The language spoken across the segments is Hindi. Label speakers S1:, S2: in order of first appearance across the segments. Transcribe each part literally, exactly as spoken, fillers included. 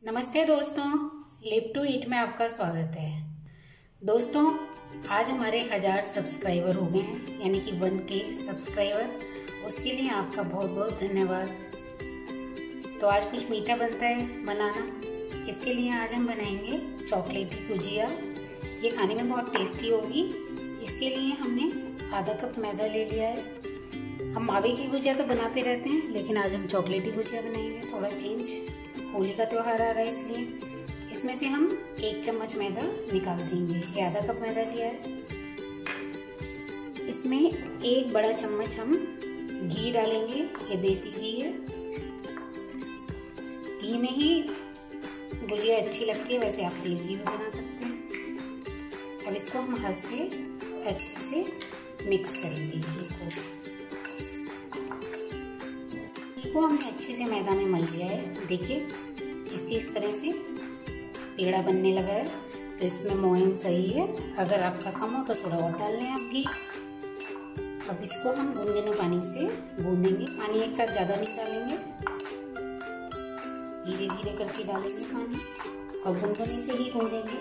S1: नमस्ते दोस्तों, लिव टू ईट में आपका स्वागत है। दोस्तों, आज हमारे हजार सब्सक्राइबर हो गए हैं, यानी कि वन के सब्सक्राइबर। उसके लिए आपका बहुत बहुत धन्यवाद। तो आज कुछ मीठा बनता है बनाना। इसके लिए आज हम बनाएंगे चॉकलेटी गुजिया। ये खाने में बहुत टेस्टी होगी। इसके लिए हमने आधा कप मैदा ले लिया है। हम मावे की गुजिया तो बनाते रहते हैं, लेकिन आज हम चॉकलेटी गुजिया बनाएंगे। थोड़ा चेंज, होली का त्योहार आ रहा है, इसलिए इसमें से हम एक चम्मच मैदा निकाल देंगे। ये आधा कप मैदा लिया है। इसमें एक बड़ा चम्मच हम घी डालेंगे। ये देसी घी है। घी में ही गुजिया अच्छी लगती है, वैसे आप तेल की भी बना सकते हैं। अब इसको हम हाथ से अच्छे से मिक्स करेंगे। घी को घी को हमने अच्छे से मैदा में मल लिया है। देखिए, इसकी इस तरह से पेड़ा बनने लगा है, तो इसमें मोइन सही है। अगर आपका कम हो तो थोड़ा और डाल लें आप घी। अब इसको हम गुनगुने पानी से गूंदेंगे। पानी एक साथ ज़्यादा नहीं डालेंगे, धीरे धीरे करके डालेंगे पानी और गुनगुने से ही गूंदेंगे।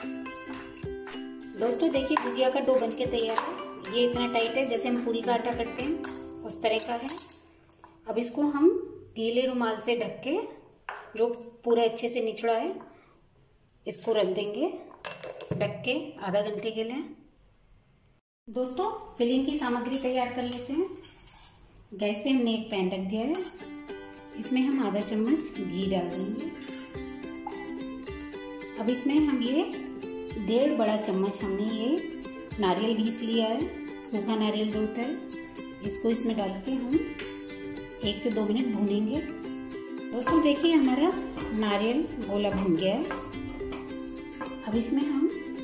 S1: दोस्तों देखिए, गुजिया का डो बनके तैयार है। ये इतना टाइट है जैसे हम पूरी का आटा करते हैं, उस तरह का है। अब इसको हम गीले रुमाल से ढक के, जो पूरा अच्छे से निचड़ा है, इसको रख देंगे ढक के आधा घंटे के लिए। दोस्तों, फिलिंग की सामग्री तैयार कर लेते हैं। गैस पे हमने एक पैन रख दिया है। इसमें हम आधा चम्मच घी डाल देंगे। अब इसमें हम ये डेढ़ बड़ा चम्मच हमने ये नारियल घिस लिया है, सूखा नारियल जो होता है। इसको इसमें डाल के हम एक से दो मिनट भूनेंगे। दोस्तों देखिए, हमारा नारियल गोला भुन गया है। अब इसमें हम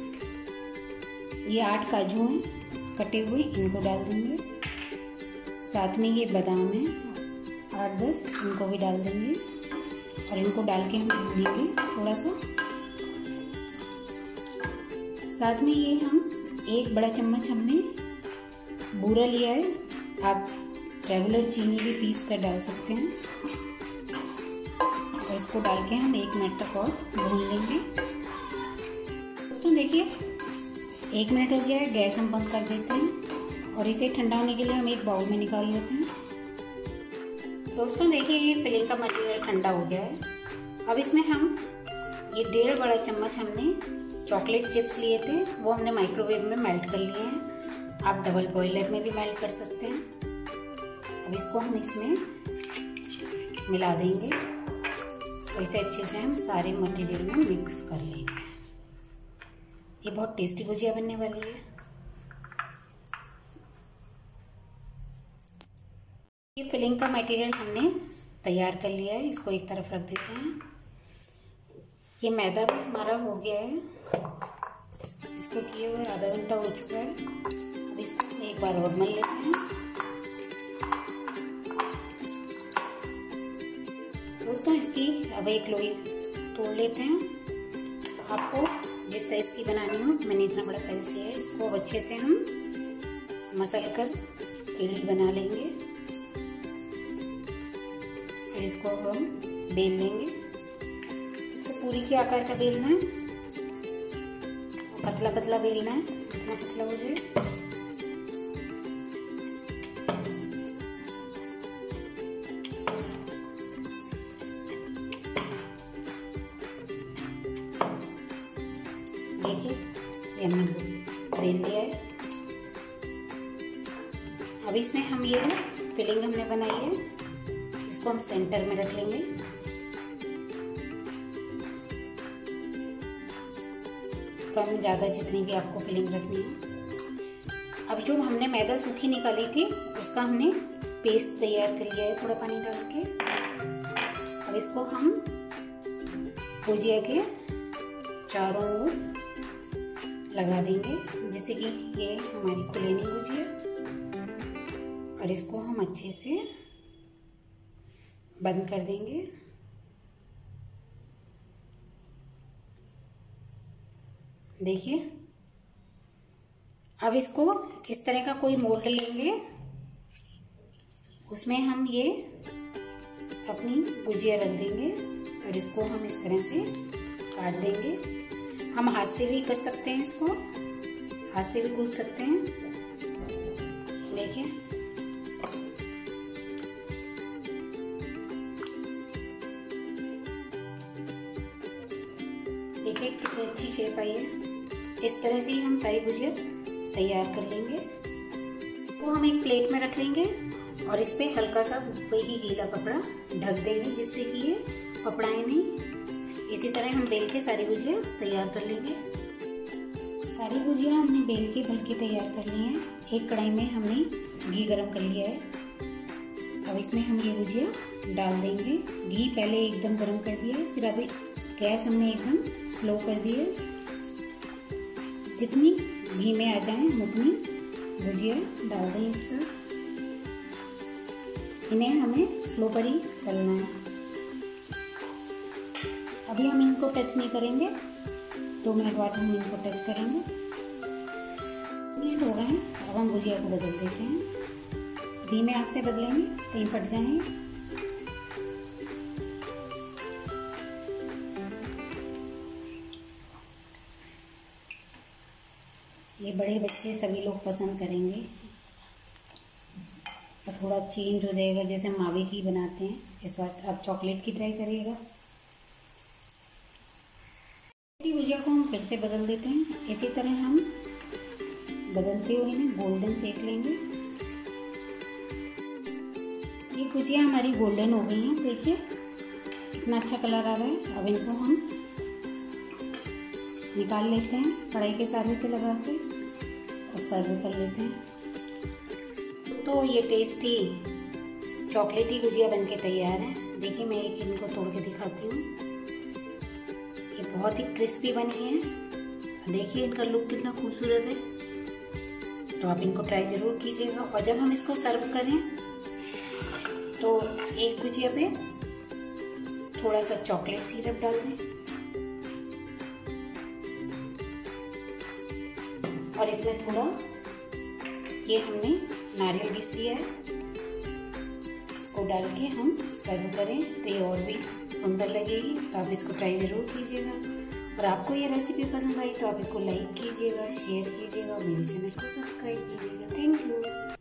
S1: ये आठ काजू हैं कटे हुए, इनको डाल देंगे। साथ में ये बादाम है आठ दस, इनको भी डाल देंगे और इनको डाल के हम भूनेंगे थोड़ा सा। साथ में ये हम एक बड़ा चम्मच हमने बूरा लिया है। आप रेगुलर चीनी भी पीस कर डाल सकते हैं। और इसको डाल के हम एक मिनट तक और भून लेंगे। दोस्तों देखिए, एक मिनट हो गया है। गैस हम बंद कर देते हैं और इसे ठंडा होने के लिए हम एक बाउल में निकाल लेते हैं। दोस्तों देखिए, ये फिलिंग का मटेरियल ठंडा हो गया है। अब इसमें हम ये डेढ़ बड़ा चम्मच हमने चॉकलेट चिप्स लिए थे, वो हमने माइक्रोवेव में मेल्ट कर लिए हैं। आप डबल बॉयलर में भी मेल्ट कर सकते हैं। अब इसको हम इसमें मिला देंगे और इसे अच्छे से हम सारे मटेरियल में मिक्स कर लेंगे। ये बहुत टेस्टी गुजिया बनने वाली है। ये फिलिंग का मटेरियल हमने तैयार कर लिया है। इसको एक तरफ रख देते हैं। ये मैदा भी हमारा हो गया है। इसको किए हुए आधा घंटा हो चुका है। अब इसको हम एक बार और मल लेते हैं। दोस्तों इसकी अब एक लोई तोड़ लेते हैं। आपको जिस साइज़ की बनानी हो, मैंने इतना बड़ा साइज़ लिया है। इसको अच्छे से हम मसल कर पेड़ बना लेंगे और इसको हम बेल लेंगे। इसको पूरी के आकार का बेलना है, पतला पतला बेलना है, जितना पतला हो जाए। देखिए, ये हमने बेल लिया है। अब इसमें हम ये जो फिलिंग हमने बनाई है, इसको हम सेंटर में रख लेंगे। कम ज़्यादा जितनी भी आपको फिलिंग रखनी है। अब जो हमने मैदा सूखी निकाली थी, उसका हमने पेस्ट तैयार कर लिया है थोड़ा पानी डाल के। अब इसको हम गुजिया के चारों ओर लगा देंगे, जिससे कि ये हमारी खुले नहीं गुजिया। और इसको हम अच्छे से बंद कर देंगे। देखिए, अब इसको इस तरह का कोई मोल्ड लेंगे। उसमें हम ये अपनी भुजिया रख देंगे और इसको हम इस तरह से काट देंगे। हम हाथ से भी कर सकते हैं, इसको हाथ से भी गूंथ सकते हैं। देखिए देखिए कितनी अच्छी शेप आई है। इस तरह से ही हम सारी भुजिया तैयार कर लेंगे। तो हम एक प्लेट में रख लेंगे और इस पे हल्का सा वही गीला कपड़ा ढक देंगे, जिससे कि ये पपड़ाए नहीं। इसी तरह हम बेल के सारी भुजिया तैयार कर लेंगे। सारी भुजिया हमने बेल के भर के तैयार कर ली है। एक कढ़ाई में हमने घी गरम कर लिया है। अब इसमें हम ये भुजिया डाल देंगे। घी पहले एकदम गरम कर दिया है, फिर अभी गैस हमने एकदम स्लो कर दी है। जितनी घी में आ जाए उतनी भुजिया डाल दें एक साथ। इन्हें हमें स्लो पर ही तलना है। अभी हम इनको टच नहीं करेंगे, दो मिनट बाद हम इनको टच करेंगे। मिनट हो गए हैं, अब हम भुजिया को बदल देते हैं। धीमे हाथ से बदलेंगे कहीं फट जाएंगे। ये बड़े बच्चे सभी लोग पसंद करेंगे और थोड़ा चेंज हो जाएगा, जैसे हम मावे की बनाते हैं। इस बार आप चॉकलेट की ट्राई करिएगा। भुजिया को हम फिर से बदल देते हैं। इसी तरह हम बदलते हुए ना गोल्डन सेक लेंगे। ये भुजिया हमारी गोल्डन हो गई हैं। देखिए कितना अच्छा कलर आ रहा है। अब इनको हम निकाल लेते हैं कढ़ाई के सहारे से लगा के और सर्व कर लेते हैं। तो ये टेस्टी चॉकलेटी भुजिया बनके तैयार है। देखिए मैं एक इनको तोड़ के दिखाती हूँ। ये बहुत ही क्रिस्पी बनी है। देखिए इनका लुक कितना खूबसूरत है। तो आप इनको ट्राई ज़रूर कीजिएगा। और जब हम इसको सर्व करें तो एक भुजिया पे थोड़ा सा चॉकलेट सिरप डाल दें और इसमें थोड़ा ये हमने नारियल घिस लिया है, इसको डाल के हम सर्व करें तो ये और भी सुंदर लगेगी। तो आप इसको ट्राई ज़रूर कीजिएगा। और आपको ये रेसिपी पसंद आई तो आप इसको लाइक कीजिएगा, शेयर कीजिएगा और मेरे चैनल को सब्सक्राइब कीजिएगा। Thank you.